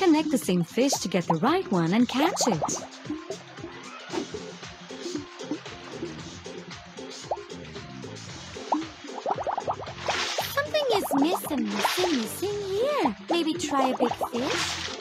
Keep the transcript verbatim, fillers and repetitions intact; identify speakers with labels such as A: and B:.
A: Connect the same fish to get the right one and catch it.
B: Something is missing, missing, missing here. Maybe try a big fish?